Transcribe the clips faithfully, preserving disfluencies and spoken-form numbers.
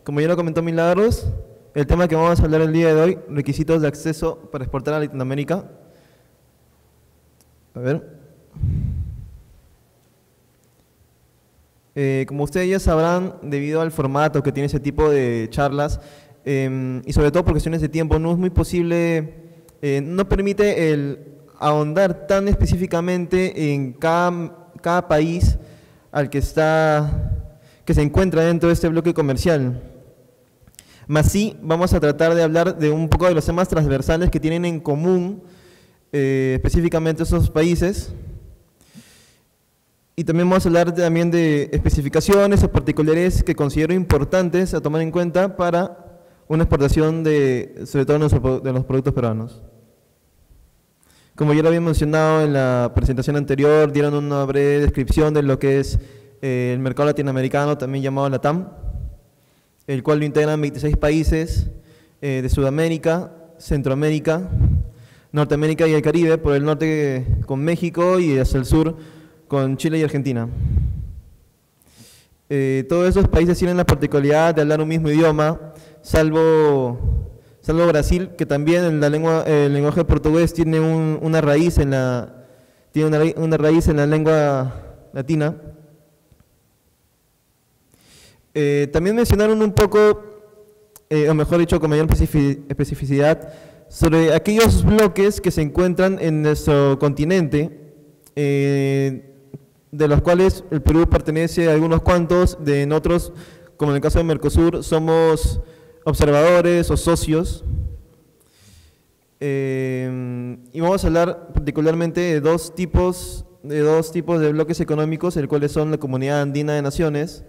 Como ya lo comentó Milagros, el tema que vamos a hablar el día de hoy, requisitos de acceso para exportar a Latinoamérica. A ver. Eh, como ustedes ya sabrán, debido al formato que tiene ese tipo de charlas, eh, y sobre todo por cuestiones de tiempo, no es muy posible, eh, no permite el ahondar tan específicamente en cada, cada país al que está, que se encuentra dentro de este bloque comercial. Más sí, vamos a tratar de hablar de un poco de los temas transversales que tienen en común eh, específicamente esos países. Y también vamos a hablar también de especificaciones o particulares que considero importantes a tomar en cuenta para una exportación de, sobre todo de los productos peruanos. Como ya lo había mencionado en la presentación anterior, dieron una breve descripción de lo que es eh, el mercado latinoamericano, también llamado LATAM, el cual lo integran veintiséis países eh, de Sudamérica, Centroamérica, Norteamérica y el Caribe, por el norte con México y hacia el sur con Chile y Argentina. Eh, todos esos países tienen la particularidad de hablar un mismo idioma, salvo, salvo Brasil, que también en la lengua, el lenguaje portugués tiene un, una raíz en la tiene una, una raíz en la lengua latina. Eh, también mencionaron un poco, eh, o mejor dicho, con mayor especificidad, sobre aquellos bloques que se encuentran en nuestro continente, eh, de los cuales el Perú pertenece a algunos cuantos, de en otros, como en el caso de Mercosur, somos observadores o socios. Eh, y vamos a hablar particularmente de dos tipos, de dos tipos de bloques económicos, el cual son la Comunidad Andina de Naciones,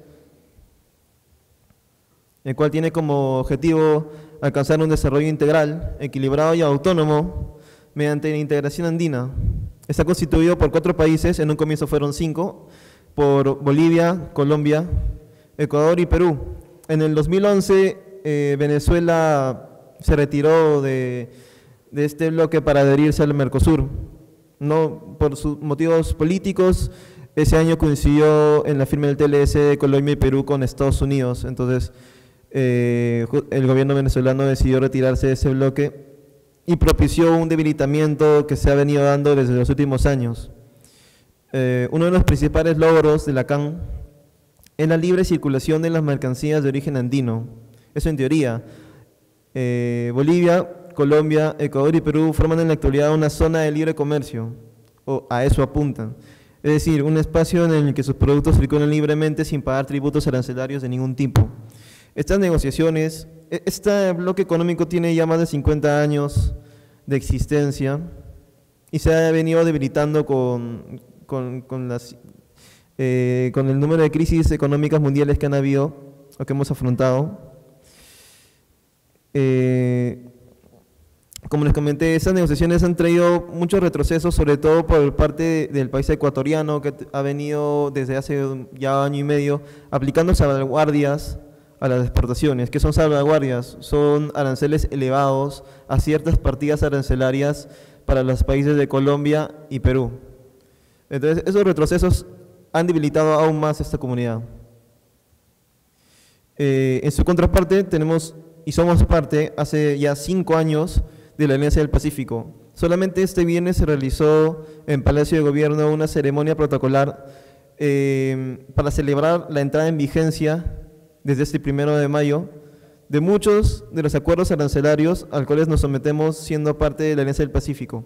el cual tiene como objetivo alcanzar un desarrollo integral, equilibrado y autónomo mediante la integración andina. Está constituido por cuatro países, en un comienzo fueron cinco, por Bolivia, Colombia, Ecuador y Perú. En el dos mil once, eh, Venezuela se retiró de, de este bloque para adherirse al Mercosur. No, por sus motivos políticos, ese año coincidió en la firma del T L S de Colombia y Perú con Estados Unidos. Entonces, eh, el gobierno venezolano decidió retirarse de ese bloque y propició un debilitamiento que se ha venido dando desde los últimos años. Eh, uno de los principales logros de la C A N es la libre circulación de las mercancías de origen andino. Eso en teoría. Eh, Bolivia, Colombia, Ecuador y Perú forman en la actualidad una zona de libre comercio, o a eso apuntan. Es decir, un espacio en el que sus productos circulan libremente sin pagar tributos arancelarios de ningún tipo. Estas negociaciones, este bloque económico tiene ya más de cincuenta años de existencia y se ha venido debilitando con, con, con, las, eh, con el número de crisis económicas mundiales que han habido o que hemos afrontado. Eh, como les comenté, esas negociaciones han traído muchos retrocesos, sobre todo por parte del país ecuatoriano, que ha venido desde hace ya año y medio aplicando salvaguardias a las exportaciones. ¿Qué son salvaguardias? Son aranceles elevados a ciertas partidas arancelarias para los países de Colombia y Perú. Entonces, esos retrocesos han debilitado aún más esta comunidad. Eh, en su contraparte tenemos, y somos parte, hace ya cinco años, de la Alianza del Pacífico. Solamente este viernes se realizó en Palacio de Gobierno una ceremonia protocolar eh, para celebrar la entrada en vigencia desde este primero de mayo, de muchos de los acuerdos arancelarios al cuales nos sometemos siendo parte de la Alianza del Pacífico.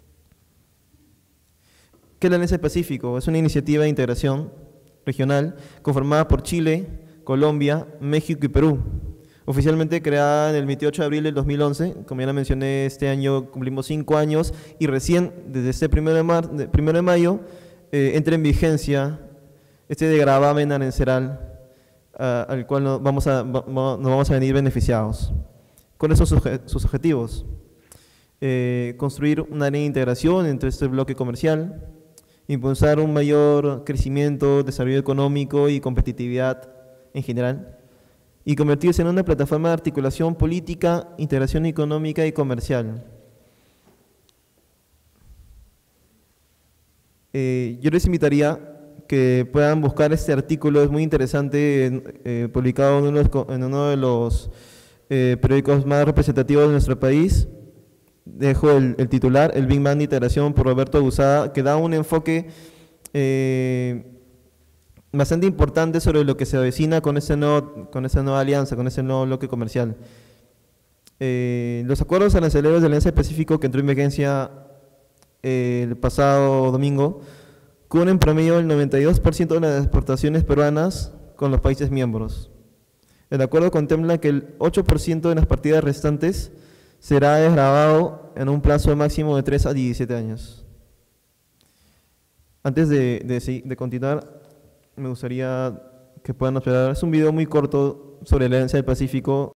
¿Qué es la Alianza del Pacífico? Es una iniciativa de integración regional conformada por Chile, Colombia, México y Perú. Oficialmente creada en el veintiocho de abril del dos mil once, como ya la mencioné, este año cumplimos cinco años y recién, desde este primero de, mar, primero de mayo, eh, entra en vigencia este de gravamen arancelar, Uh, al cual nos vamos, a, va, nos vamos a venir beneficiados. ¿Cuáles son sus, sus objetivos? Eh, construir una área de integración entre este bloque comercial, impulsar un mayor crecimiento, desarrollo económico y competitividad en general, y convertirse en una plataforma de articulación política, integración económica y comercial. Eh, yo les invitaría que puedan buscar este artículo, es muy interesante, eh, publicado en uno de los, en uno de los eh, periódicos más representativos de nuestro país. Dejo el, el titular, El Big Bang de Integración, por Roberto Abusada, que da un enfoque eh, bastante importante sobre lo que se avecina con, ese nuevo, con esa nueva alianza, con ese nuevo bloque comercial. Eh, los acuerdos arancelarios de la Alianza del Pacífico, que entró en vigencia eh, el pasado domingo, cubren en promedio el noventa y dos por ciento de las exportaciones peruanas con los países miembros. El acuerdo contempla que el ocho por ciento de las partidas restantes será desgravado en un plazo máximo de tres a diecisiete años. Antes de, de, de continuar, me gustaría que puedan observar, es un video muy corto sobre la Alianza del Pacífico.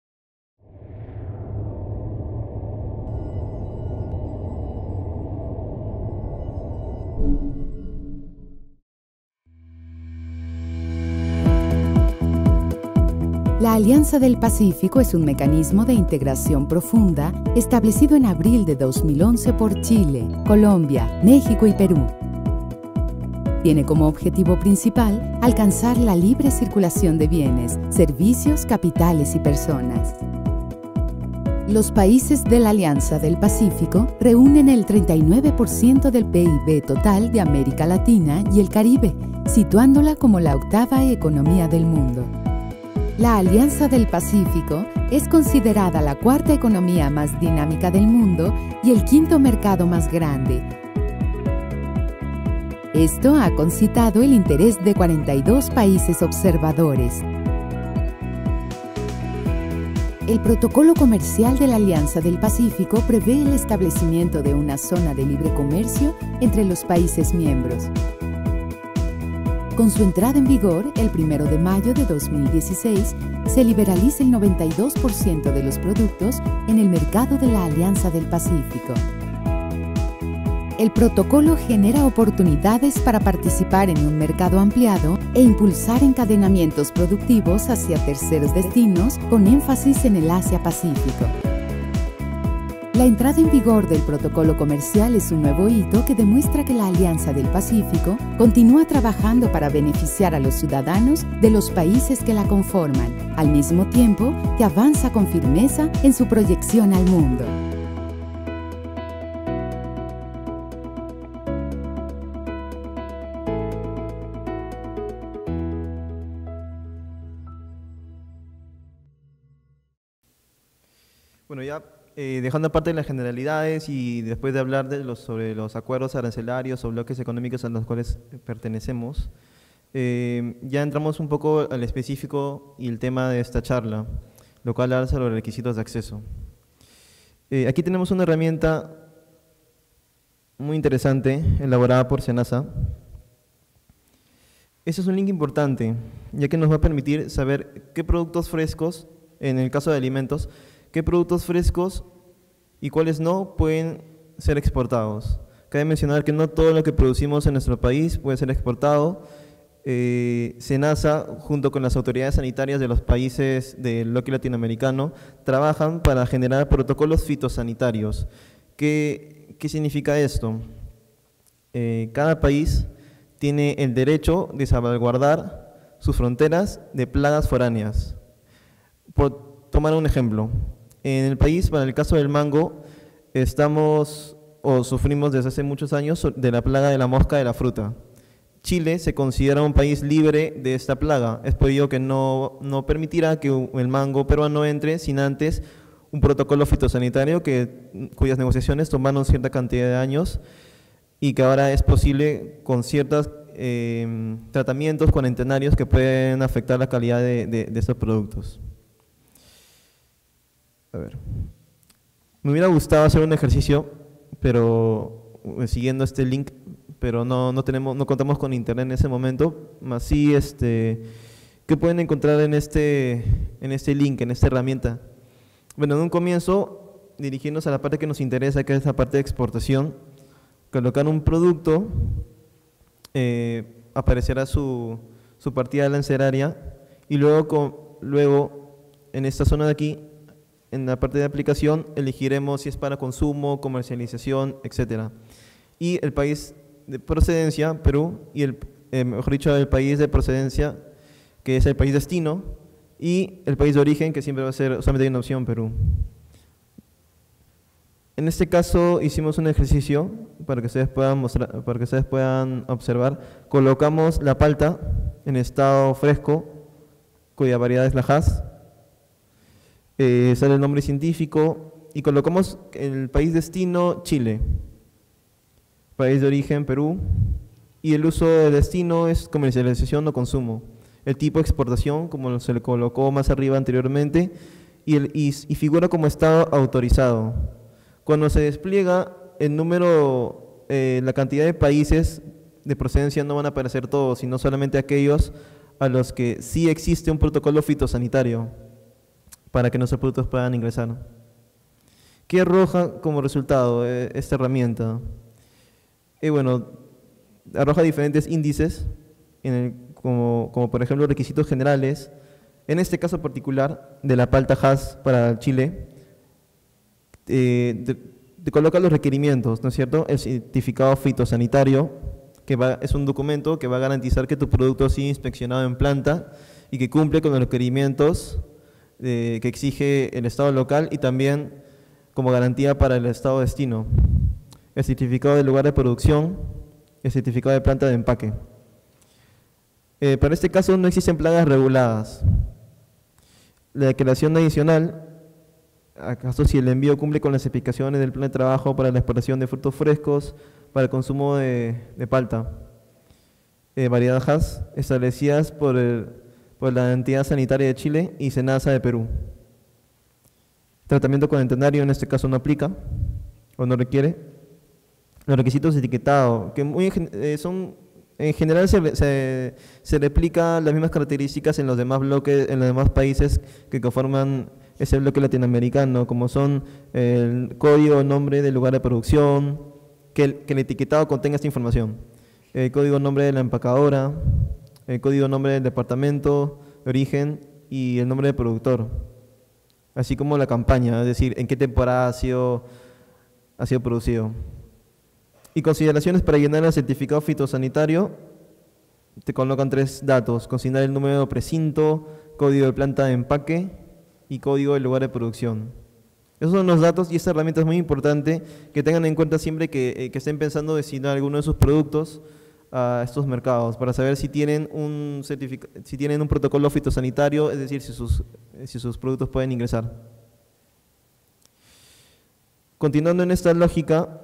La Alianza del Pacífico es un mecanismo de integración profunda establecido en abril de dos mil once por Chile, Colombia, México y Perú. Tiene como objetivo principal alcanzar la libre circulación de bienes, servicios, capitales y personas. Los países de la Alianza del Pacífico reúnen el treinta y nueve por ciento del P I B total de América Latina y el Caribe, situándola como la octava economía del mundo. La Alianza del Pacífico es considerada la cuarta economía más dinámica del mundo y el quinto mercado más grande. Esto ha concitado el interés de cuarenta y dos países observadores. El Protocolo Comercial de la Alianza del Pacífico prevé el establecimiento de una zona de libre comercio entre los países miembros. Con su entrada en vigor, el primero de mayo de dos mil dieciséis, se liberaliza el noventa y dos por ciento de los productos en el mercado de la Alianza del Pacífico. El protocolo genera oportunidades para participar en un mercado ampliado e impulsar encadenamientos productivos hacia terceros destinos con énfasis en el Asia-Pacífico. La entrada en vigor del protocolo comercial es un nuevo hito que demuestra que la Alianza del Pacífico continúa trabajando para beneficiar a los ciudadanos de los países que la conforman, al mismo tiempo que avanza con firmeza en su proyección al mundo. Bueno, ya eh, dejando aparte las generalidades y después de hablar de los, sobre los acuerdos arancelarios o bloques económicos a los cuales pertenecemos, eh, ya entramos un poco al específico y el tema de esta charla, lo cual habla sobre los requisitos de acceso. Eh, aquí tenemos una herramienta muy interesante, elaborada por SENASA. Ese es un link importante, ya que nos va a permitir saber qué productos frescos, en el caso de alimentos, qué productos frescos y cuáles no pueden ser exportados. Cabe mencionar que no todo lo que producimos en nuestro país puede ser exportado. Eh, SENASA, junto con las autoridades sanitarias de los países del bloque latinoamericano, trabajan para generar protocolos fitosanitarios. ¿Qué, qué significa esto? Eh, cada país tiene el derecho de salvaguardar sus fronteras de plagas foráneas. Por tomar un ejemplo, en el país, para el caso del mango, estamos o sufrimos desde hace muchos años de la plaga de la mosca de la fruta. Chile se considera un país libre de esta plaga, es por ello que no, no permitirá que el mango peruano entre sin antes un protocolo fitosanitario que, cuyas negociaciones tomaron cierta cantidad de años y que ahora es posible con ciertos eh, tratamientos cuarentenarios que pueden afectar la calidad de, de, de estos productos. A ver. Me hubiera gustado hacer un ejercicio, pero siguiendo este link, pero no, no, tenemos, no contamos con internet en ese momento, más sí, este, ¿qué pueden encontrar en este, en este link, en esta herramienta? Bueno, en un comienzo, dirigirnos a la parte que nos interesa, que es la parte de exportación, colocar un producto, eh, aparecerá su, su partida arancelaria, y luego, con, luego, en esta zona de aquí, en la parte de aplicación, elegiremos si es para consumo, comercialización, etcétera. Y el país de procedencia, Perú, y el, eh, mejor dicho, el país de procedencia, que es el país destino, y el país de origen, que siempre va a ser, solamente hay una opción, Perú. En este caso hicimos un ejercicio para que ustedes puedan mostrar, para que ustedes puedan observar. Colocamos la palta en estado fresco, cuya variedad es la Hass. Eh, sale el nombre científico y colocamos el país destino, Chile. País de origen, Perú. Y el uso de destino es comercialización o consumo. El tipo de exportación, como se le colocó más arriba anteriormente, y, el, y, y figura como estado autorizado. Cuando se despliega el número, eh, la cantidad de países de procedencia no van a aparecer todos, sino solamente aquellos a los que sí existe un protocolo fitosanitario para que nuestros productos puedan ingresar. ¿Qué arroja como resultado eh, esta herramienta? Eh, bueno, arroja diferentes índices, en el, como, como por ejemplo requisitos generales, en este caso particular de la palta Hass para Chile. Eh, te, te coloca los requerimientos, ¿no es cierto? El certificado fitosanitario, que va, es un documento que va a garantizar que tu producto ha sido inspeccionado en planta y que cumple con los requerimientos eh, que exige el Estado local y también como garantía para el Estado destino. El certificado del lugar de producción, el certificado de planta de empaque. Eh, para este caso no existen plagas reguladas. La declaración adicional, acaso si el envío cumple con las especificaciones del plan de trabajo para la exportación de frutos frescos para el consumo de, de palta, eh, variedad Hass, establecidas por, el, por la entidad sanitaria de Chile y SENASA de Perú. Tratamiento cuarentenario en este caso no aplica o no requiere. Los requisitos de etiquetado, que muy, eh, son, en general se, se, se replica las mismas características en los demás bloques, en los demás países que conforman ese bloque latinoamericano, como son el código, nombre del lugar de producción, que el, que el etiquetado contenga esta información, el código nombre de la empacadora, el código nombre del departamento de origen y el nombre del productor, así como la campaña, es decir, en qué temporada ha sido, ha sido producido. Y consideraciones para llenar el certificado fitosanitario, te colocan tres datos: consignar el número de precinto, código de planta de empaque y código del lugar de producción. Esos son los datos y esta herramienta es muy importante que tengan en cuenta siempre que, eh, que estén pensando destinar alguno de sus productos a estos mercados para saber si tienen un si tienen un protocolo fitosanitario, es decir, si sus, si sus productos pueden ingresar. Continuando en esta lógica,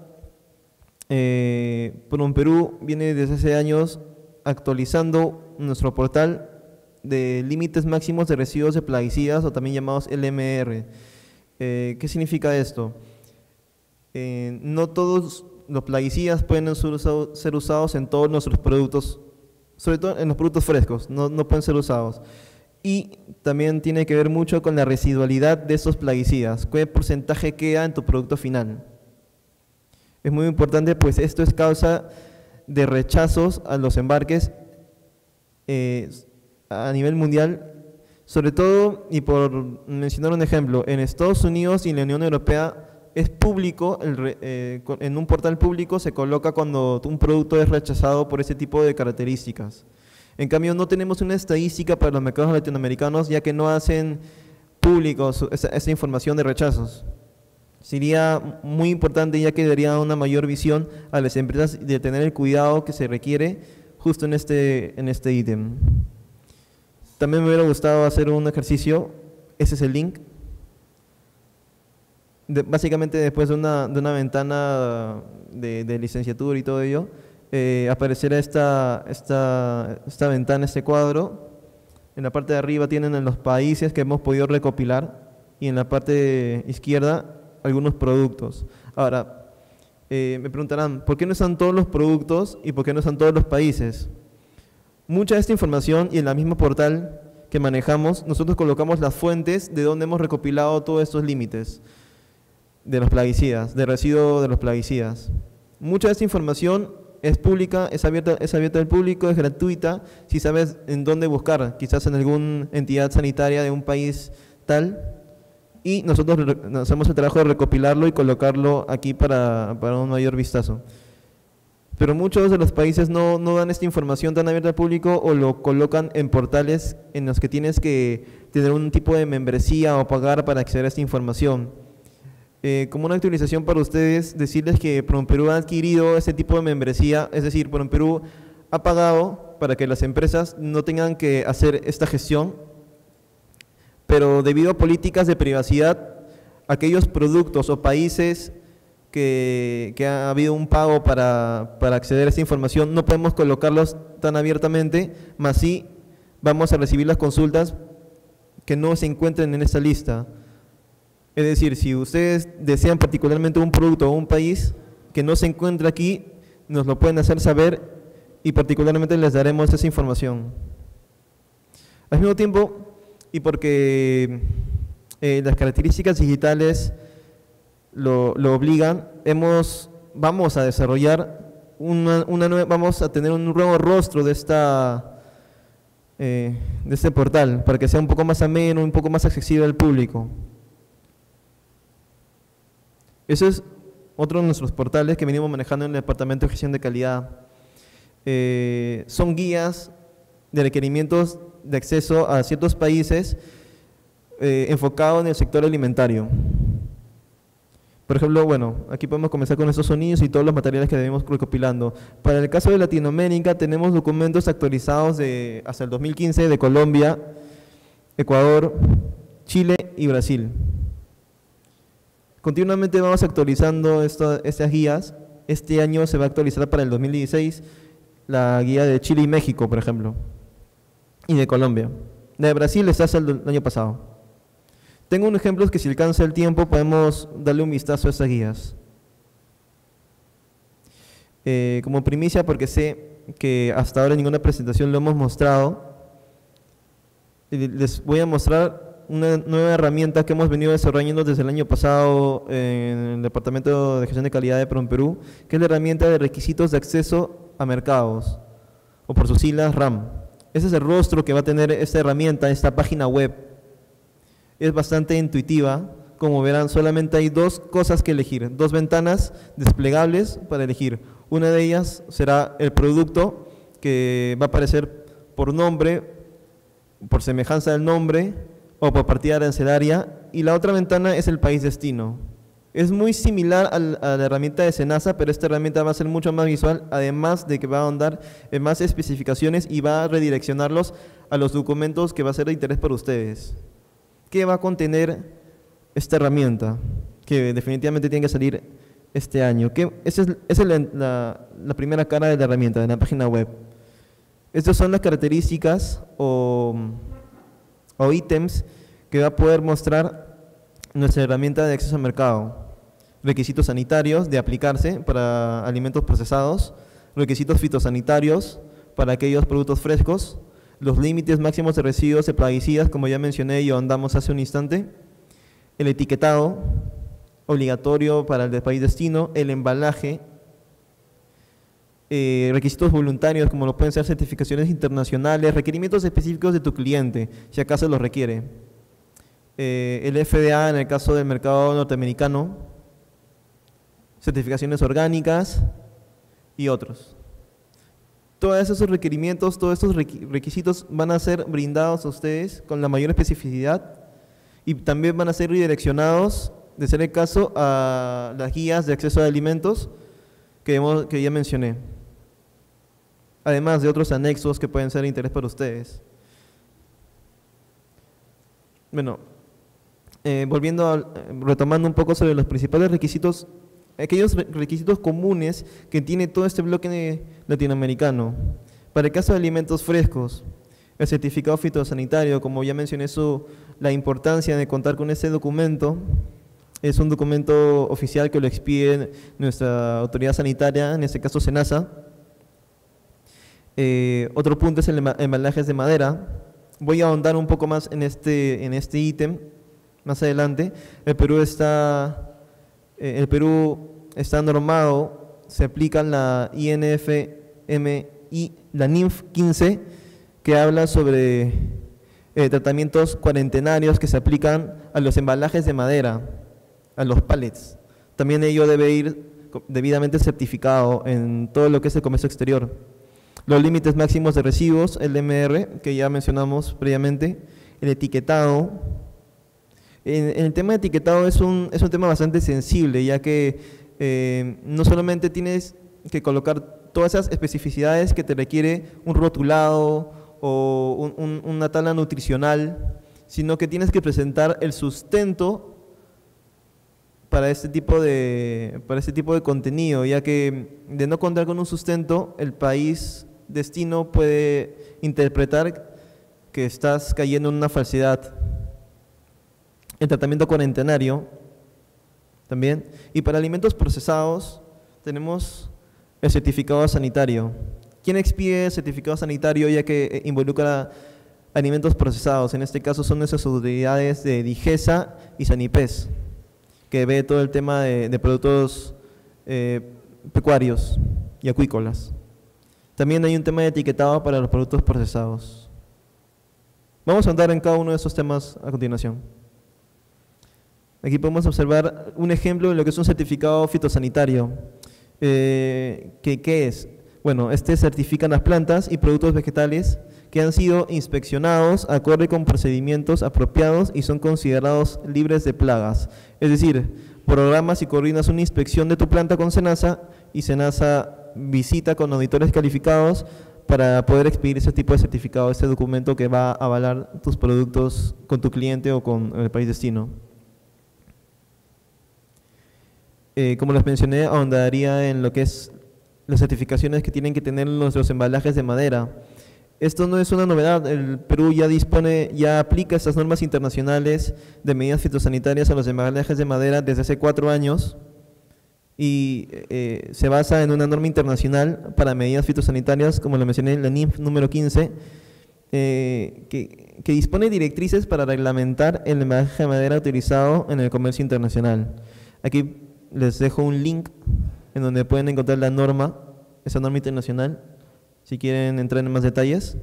eh, Prum Perú viene desde hace años actualizando nuestro portal de límites máximos de residuos de plaguicidas o también llamados L M R. Eh, ¿Qué significa esto? Eh, no todos los plaguicidas pueden ser, usado, ser usados en todos nuestros productos, sobre todo en los productos frescos, no, no pueden ser usados. Y también tiene que ver mucho con la residualidad de esos plaguicidas, qué porcentaje queda en tu producto final. Es muy importante, pues esto es causa de rechazos a los embarques eh, a nivel mundial, sobre todo, y por mencionar un ejemplo, en Estados Unidos y en la Unión Europea es público, el, eh, en un portal público se coloca cuando un producto es rechazado por ese tipo de características. En cambio, no tenemos una estadística para los mercados latinoamericanos, ya que no hacen públicos esa, esa información de rechazos. Sería muy importante, ya que daría una mayor visión a las empresas de tener el cuidado que se requiere justo en este, en este ítem. También me hubiera gustado hacer un ejercicio, ese es el link. De, básicamente después de una, de una ventana de, de licenciatura y todo ello, eh, aparecerá esta, esta, esta ventana, este cuadro. En la parte de arriba tienen los países que hemos podido recopilar y en la parte izquierda algunos productos. Ahora, eh, me preguntarán, ¿por qué no están todos los productos y por qué no están todos los países? Mucha de esta información y en la misma portal que manejamos, nosotros colocamos las fuentes de donde hemos recopilado todos estos límites de los plaguicidas, de residuos de los plaguicidas. Mucha de esta información es pública, es abierta, es abierta al público, es gratuita, si sabes en dónde buscar, quizás en alguna entidad sanitaria de un país tal, y nosotros hacemos el trabajo de recopilarlo y colocarlo aquí para, para un mayor vistazo. Pero muchos de los países no, no dan esta información tan abierta al público o lo colocan en portales en los que tienes que tener un tipo de membresía o pagar para acceder a esta información. Eh, como una actualización para ustedes, decirles que PROMPERÚ ha adquirido este tipo de membresía, es decir, PROMPERÚ ha pagado para que las empresas no tengan que hacer esta gestión, pero debido a políticas de privacidad, aquellos productos o países que, que ha habido un pago para, para acceder a esta información, no podemos colocarlos tan abiertamente, más sí vamos a recibir las consultas que no se encuentren en esta lista. Es decir, si ustedes desean particularmente un producto o un país que no se encuentra aquí, nos lo pueden hacer saber y particularmente les daremos esa información. Al mismo tiempo, y porque eh, las características digitales lo, lo obligan, hemos, vamos a desarrollar una, una nueva, vamos a tener un nuevo rostro de esta eh, de este portal para que sea un poco más ameno, un poco más accesible al público. Eso es otro de nuestros portales que venimos manejando en el Departamento de Gestión de Calidad. Eh, son guías de requerimientos de acceso a ciertos países eh, enfocados en el sector alimentario. Por ejemplo, bueno, aquí podemos comenzar con estos sonidos y todos los materiales que debemos recopilando. Para el caso de Latinoamérica tenemos documentos actualizados de, hasta el dos mil quince de Colombia, Ecuador, Chile y Brasil. Continuamente vamos actualizando esto, estas guías. Este año se va a actualizar para el dos mil dieciséis la guía de Chile y México, por ejemplo, y de Colombia. La de Brasil está hasta el año pasado. Tengo un ejemplo que si alcanza el tiempo podemos darle un vistazo a estas guías. Eh, como primicia, porque sé que hasta ahora en ninguna presentación lo hemos mostrado, les voy a mostrar una nueva herramienta que hemos venido desarrollando desde el año pasado en el Departamento de Gestión de Calidad de PROMPERÚ, que es la herramienta de requisitos de acceso a mercados, o por sus siglas RAM. Ese es el rostro que va a tener esta herramienta, esta página web. Es bastante intuitiva, como verán solamente hay dos cosas que elegir, dos ventanas desplegables para elegir. Una de ellas será el producto que va a aparecer por nombre, por semejanza del nombre o por partida arancelaria, y la otra ventana es el país destino. Es muy similar al, a la herramienta de SENASA, pero esta herramienta va a ser mucho más visual, además de que va a ahondar en más especificaciones y va a redireccionarlos a los documentos que va a ser de interés para ustedes. ¿Qué va a contener esta herramienta? Que definitivamente tiene que salir este año. ¿Qué? Esa es, esa es la, la, la primera cara de la herramienta, de la página web. Estas son las características o, o ítems que va a poder mostrar nuestra herramienta de acceso al mercado. Requisitos sanitarios de aplicarse para alimentos procesados, requisitos fitosanitarios para aquellos productos frescos, los límites máximos de residuos de plaguicidas, como ya mencioné y ahondamos hace un instante, el etiquetado obligatorio para el país destino, el embalaje, eh, requisitos voluntarios como lo pueden ser certificaciones internacionales, requerimientos específicos de tu cliente, si acaso los requiere, eh, el F D A en el caso del mercado norteamericano, certificaciones orgánicas y otros. Todos esos requerimientos, todos estos requisitos van a ser brindados a ustedes con la mayor especificidad y también van a ser redireccionados, de ser el caso, a las guías de acceso a alimentos que, hemos, que ya mencioné, además de otros anexos que pueden ser de interés para ustedes. Bueno, eh, volviendo, a, retomando un poco sobre los principales requisitos, aquellos requisitos comunes que tiene todo este bloque latinoamericano. Para el caso de alimentos frescos, el certificado fitosanitario, como ya mencioné, su, la importancia de contar con ese documento, es un documento oficial que lo expide nuestra autoridad sanitaria, en este caso SENASA. Eh, otro punto es el embalajes de madera. Voy a ahondar un poco más en este en este ítem más adelante. El Perú está eh, el Perú está normado, se aplica la I N F M I, la N I F quince, que habla sobre eh, tratamientos cuarentenarios que se aplican a los embalajes de madera, a los pallets. También ello debe ir debidamente certificado en todo lo que es el comercio exterior. Los límites máximos de residuos, el M R, que ya mencionamos previamente, el etiquetado. En, en el tema de etiquetado es un, es un tema bastante sensible, ya que eh, no solamente tienes que colocar todas esas especificidades que te requiere un rotulado o un, un, una tabla nutricional, sino que tienes que presentar el sustento para este tipo de, para este tipo de contenido, ya que de no contar con un sustento, el país destino puede interpretar que estás cayendo en una falsedad. El tratamiento cuarentenario también. Y para alimentos procesados tenemos el certificado sanitario. ¿Quién expide el certificado sanitario ya que involucra alimentos procesados? En este caso son esas autoridades de Digesa y Sanipes, que ve todo el tema de, de productos eh, pecuarios y acuícolas. También hay un tema de etiquetado para los productos procesados. Vamos a andar en cada uno de esos temas a continuación. Aquí podemos observar un ejemplo de lo que es un certificado fitosanitario. Eh, ¿qué, ¿Qué es? Bueno, este certifican las plantas y productos vegetales que han sido inspeccionados acorde con procedimientos apropiados y son considerados libres de plagas. Es decir, programas y coordinas una inspección de tu planta con SENASA y SENASA visita con auditores calificados para poder expedir ese tipo de certificado, ese documento que va a avalar tus productos con tu cliente o con el país destino. Eh, como les mencioné, ahondaría en lo que es las certificaciones que tienen que tener los, los embalajes de madera. Esto no es una novedad, el Perú ya dispone, ya aplica estas normas internacionales de medidas fitosanitarias a los embalajes de madera desde hace cuatro años y eh, se basa en una norma internacional para medidas fitosanitarias, como lo mencioné, la N I F número quince, eh, que, que dispone directrices para reglamentar el embalaje de madera utilizado en el comercio internacional. Aquí les dejo un link en donde pueden encontrar la norma, esa norma internacional, si quieren entrar en más detalles.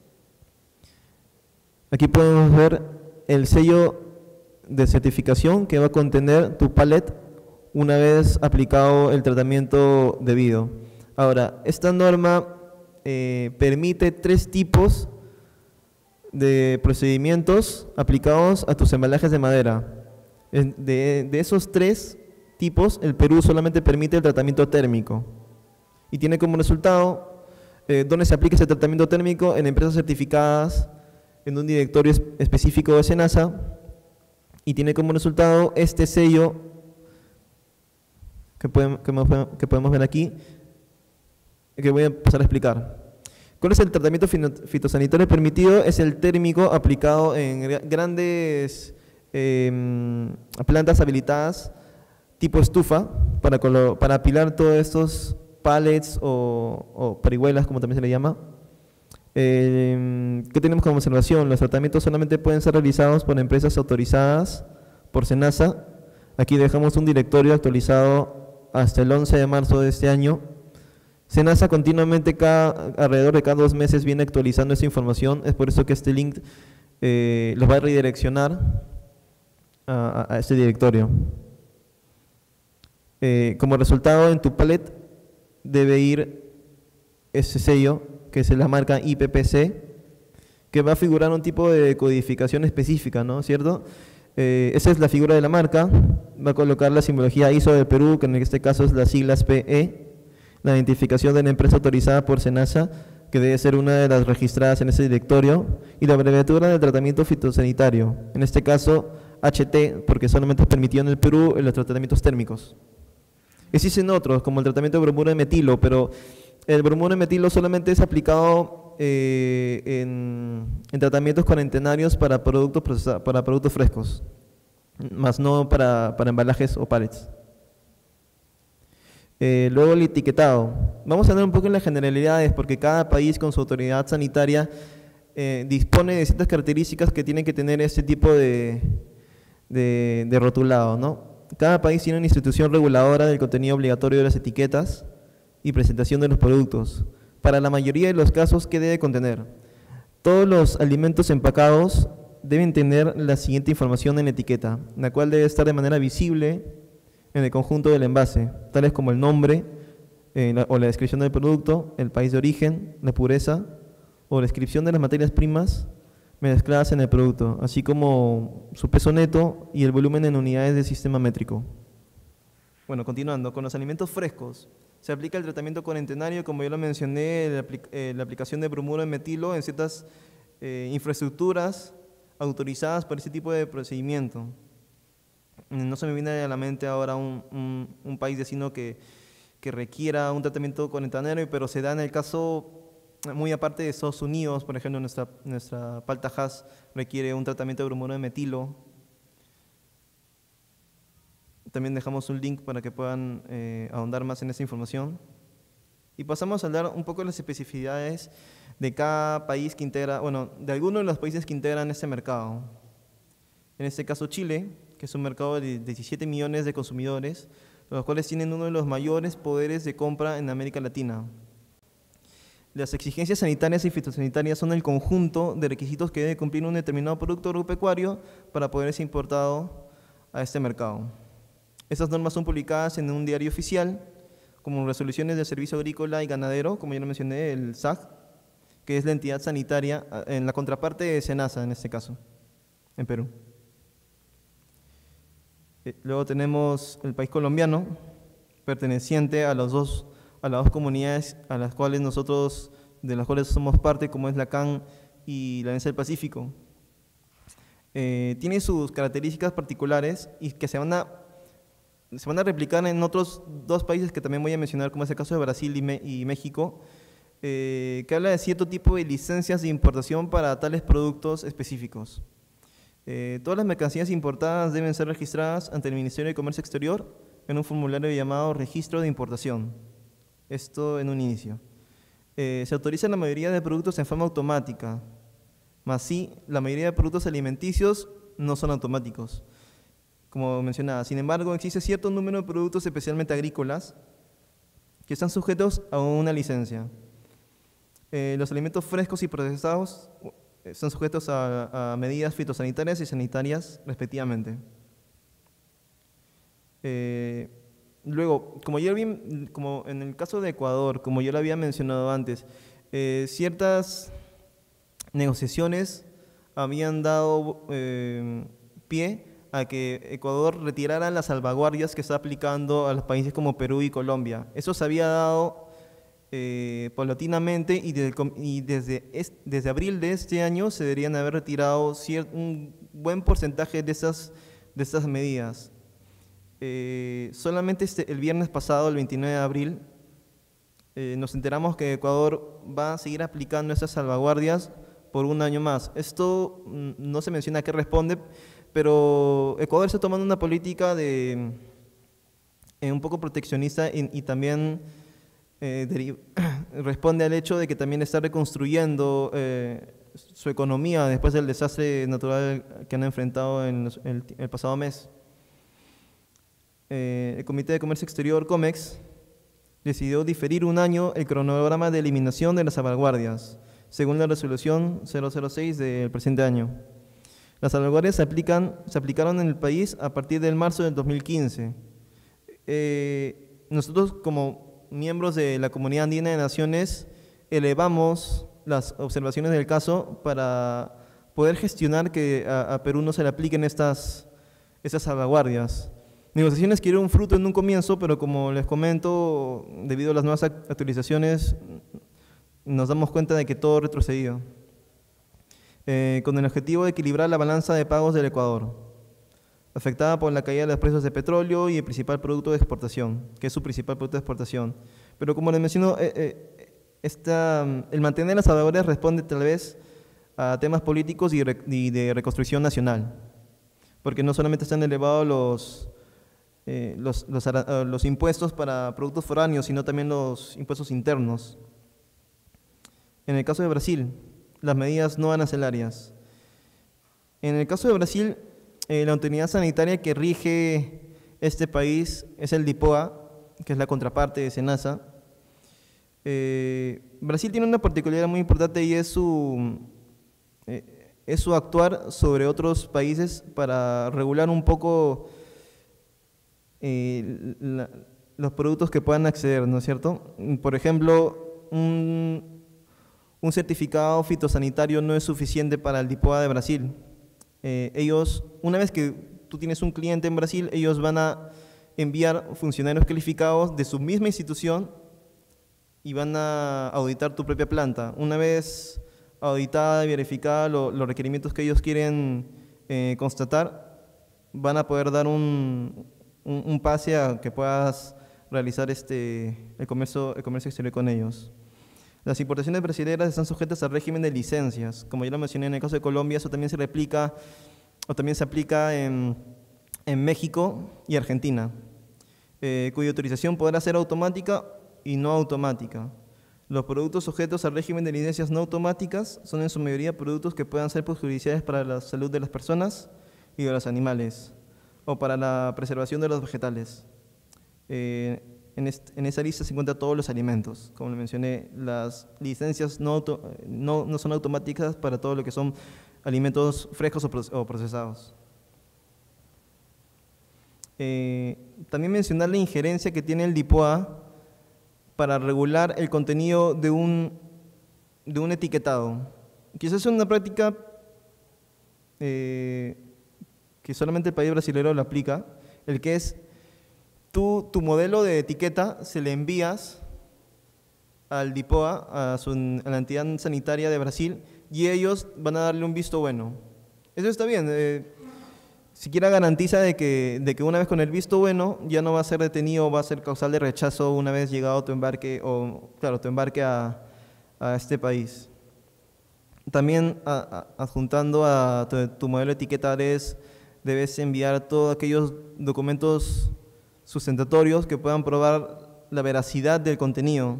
Aquí podemos ver el sello de certificación que va a contener tu pallet una vez aplicado el tratamiento debido. Ahora, esta norma eh, permite tres tipos de procedimientos aplicados a tus embalajes de madera. De, de esos tres tipos, el Perú solamente permite el tratamiento térmico y tiene como resultado Eh, ¿dónde se aplica ese tratamiento térmico? En empresas certificadas, en un directorio es, específico de SENASA, y tiene como resultado este sello que, pueden, que, que podemos ver aquí, que voy a empezar a explicar. ¿Cuál es el tratamiento fitosanitario permitido? Es el térmico aplicado en grandes eh, plantas habilitadas tipo estufa para, para apilar todos estos pallets o, o parihuelas, como también se le llama. Eh, ¿Qué tenemos como observación? Los tratamientos solamente pueden ser realizados por empresas autorizadas por SENASA. Aquí dejamos un directorio actualizado hasta el once de marzo de este año. SENASA continuamente, cada, alrededor de cada dos meses, viene actualizando esa información. Es por eso que este link eh, los va a redireccionar a, a este directorio. Eh, como resultado, en tu pallet debe ir ese sello, que es la marca I P P C, que va a figurar un tipo de codificación específica, ¿no? ¿Cierto? Eh, esa es la figura de la marca, va a colocar la simbología I S O del Perú, que en este caso es las siglas P E, la identificación de la empresa autorizada por SENASA, que debe ser una de las registradas en ese directorio, y la abreviatura del tratamiento fitosanitario, en este caso H T, porque solamente es permitido en el Perú en los tratamientos térmicos. Existen otros, como el tratamiento de bromuro de metilo, pero el bromuro de metilo solamente es aplicado eh, en, en tratamientos cuarentenarios para productos, procesados, para productos frescos, más no para, para embalajes o pallets. Eh, luego el etiquetado. Vamos a hablar un poco en las generalidades, porque cada país con su autoridad sanitaria eh, dispone de ciertas características que tienen que tener este tipo de, de, de rotulado, ¿no? Cada país tiene una institución reguladora del contenido obligatorio de las etiquetas y presentación de los productos. Para la mayoría de los casos, ¿qué debe contener? Todos los alimentos empacados deben tener la siguiente información en la etiqueta, la cual debe estar de manera visible, en el conjunto del envase, tales como el nombre eh, la, o la descripción del producto, el país de origen, la pureza o la descripción de las materias primas mezcladas en el producto, así como su peso neto y el volumen en unidades del sistema métrico. Bueno, continuando, con los alimentos frescos, se aplica el tratamiento cuarentenario, como yo lo mencioné, la, apli eh, la aplicación de bromuro de metilo en ciertas eh, infraestructuras autorizadas para ese tipo de procedimiento. No se me viene a la mente ahora un, un, un país vecino que, que requiera un tratamiento cuarentenario, pero se da en el caso muy aparte de Estados Unidos. Por ejemplo, nuestra, nuestra palta Hass requiere un tratamiento de bromuro de metilo. También dejamos un link para que puedan eh, ahondar más en esa información. Y pasamos a hablar un poco de las especificidades de cada país que integra, bueno, de algunos de los países que integran este mercado. En este caso Chile, que es un mercado de diecisiete millones de consumidores, los cuales tienen uno de los mayores poderes de compra en América Latina. Las exigencias sanitarias y fitosanitarias son el conjunto de requisitos que debe cumplir un determinado producto agropecuario para poder ser importado a este mercado. Estas normas son publicadas en un diario oficial, como resoluciones del Servicio Agrícola y Ganadero, como ya lo mencioné, el S A G, que es la entidad sanitaria, en la contraparte de SENASA en este caso, en Perú. Luego tenemos el país colombiano, perteneciente a, los dos, a las dos comunidades a las cuales nosotros, de las cuales somos parte, como es la C A N y la Alianza del Pacífico. Eh, tiene sus características particulares y que se van a se van a replicar en otros dos países que también voy a mencionar, como es el caso de Brasil y, Me y México, eh, que habla de cierto tipo de licencias de importación para tales productos específicos. Eh, todas las mercancías importadas deben ser registradas ante el Ministerio de Comercio Exterior en un formulario llamado Registro de Importación. Esto en un inicio. Eh, se autoriza la mayoría de productos en forma automática, mas sí, la mayoría de productos alimenticios no son automáticos, como mencionaba. Sin embargo, existe cierto número de productos, especialmente agrícolas, que están sujetos a una licencia. Eh, los alimentos frescos y procesados están sujetos a, a medidas fitosanitarias y sanitarias, respectivamente. Eh, luego, como, yo vi, como en el caso de Ecuador, como yo lo había mencionado antes, eh, ciertas negociaciones habían dado eh, pie a que Ecuador retirara las salvaguardias que está aplicando a los países como Perú y Colombia. Eso se había dado eh, paulatinamente y, desde, y desde, es, desde abril de este año se deberían haber retirado cierto, un buen porcentaje de esas, de estas medidas. Eh, solamente este, el viernes pasado, el veintinueve de abril, eh, nos enteramos que Ecuador va a seguir aplicando esas salvaguardias por un año más. Esto no se menciona a qué responde, pero Ecuador está tomando una política de, eh, un poco proteccionista y, y también eh, responde al hecho de que también está reconstruyendo eh, su economía después del desastre natural que han enfrentado en los, el, el pasado mes. Eh, el Comité de Comercio Exterior, COMEX, decidió diferir un año el cronograma de eliminación de las salvaguardias, según la resolución cero cero seis del presente año. Las salvaguardias se, aplican, se aplicaron en el país a partir del marzo del dos mil quince. Eh, nosotros, como miembros de la Comunidad Andina de Naciones, elevamos las observaciones del caso para poder gestionar que a, a Perú no se le apliquen estas, estas salvaguardias. Negociaciones que dieron fruto en un comienzo, pero como les comento, debido a las nuevas actualizaciones, nos damos cuenta de que todo retrocedió. Eh, con el objetivo de equilibrar la balanza de pagos del Ecuador, afectada por la caída de los precios de petróleo y el principal producto de exportación, que es su principal producto de exportación. Pero como les menciono, eh, eh, esta, el mantener las salvaguardias responde tal vez a temas políticos y, re, y de reconstrucción nacional, porque no solamente están elevados los, eh, los, los, los impuestos para productos foráneos, sino también los impuestos internos. En el caso de Brasil, las medidas no arancelarias. En el caso de Brasil, eh, la autoridad sanitaria que rige este país es el DIPOA, que es la contraparte de SENASA. Eh, Brasil tiene una particularidad muy importante y es su, eh, es su actuar sobre otros países para regular un poco eh, la, los productos que puedan acceder, ¿no es cierto? Por ejemplo, un, un certificado fitosanitario no es suficiente para el DIPOA de Brasil. Eh, ellos, una vez que tú tienes un cliente en Brasil, ellos van a enviar funcionarios calificados de su misma institución y van a auditar tu propia planta. Una vez auditada y verificada lo, los requerimientos que ellos quieren eh, constatar, van a poder dar un, un, un pase a que puedas realizar este, el, comercio, el comercio exterior con ellos. Las importaciones brasileñas están sujetas al régimen de licencias. Como ya lo mencioné, en el caso de Colombia, eso también se replica o también se aplica en, en México y Argentina, eh, cuya autorización podrá ser automática y no automática. Los productos sujetos al régimen de licencias no automáticas son en su mayoría productos que puedan ser perjudiciales para la salud de las personas y de los animales, o para la preservación de los vegetales. Eh, en, este, en esa lista se encuentran todos los alimentos. Como le mencioné, las licencias no, auto, no, no son automáticas para todo lo que son alimentos frescos o procesados. Eh, también mencionar la injerencia que tiene el DIPOA para regular el contenido de un, de un etiquetado. Quizás es una práctica eh, que solamente el país brasileño lo aplica, el que es tú, tu modelo de etiqueta se le envías al DIPOA, a, su, a la entidad sanitaria de Brasil, y ellos van a darle un visto bueno. Eso está bien. Eh, siquiera garantiza de que, de que una vez con el visto bueno ya no va a ser detenido, va a ser causal de rechazo una vez llegado tu embarque, o claro, tu embarque a, a este país. También a, a, adjuntando a tu, tu modelo de etiqueta debes, debes enviar todos aquellos documentos sustentatorios que puedan probar la veracidad del contenido.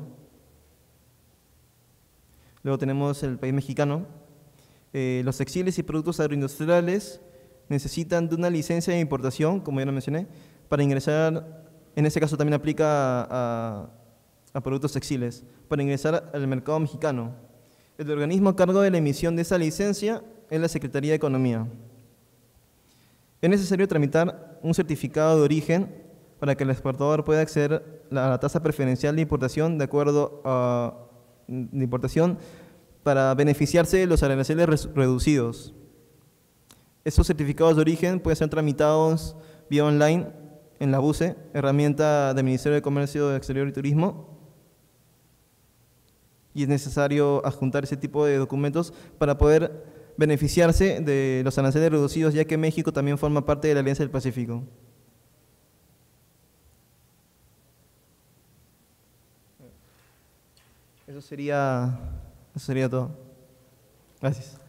Luego tenemos el país mexicano. Eh, los textiles y productos agroindustriales necesitan de una licencia de importación, como ya lo mencioné, para ingresar, en este caso también aplica a, a, a productos textiles, para ingresar al mercado mexicano. El organismo a cargo de la emisión de esa licencia es la Secretaría de Economía. Es necesario tramitar un certificado de origen para que el exportador pueda acceder a la tasa preferencial de importación de acuerdo a de importación para beneficiarse de los aranceles reducidos. Estos certificados de origen pueden ser tramitados vía online en la BUCE, herramienta del Ministerio de Comercio Exterior y Turismo, y es necesario adjuntar ese tipo de documentos para poder beneficiarse de los aranceles reducidos, ya que México también forma parte de la Alianza del Pacífico. Eso sería, eso sería todo. Gracias.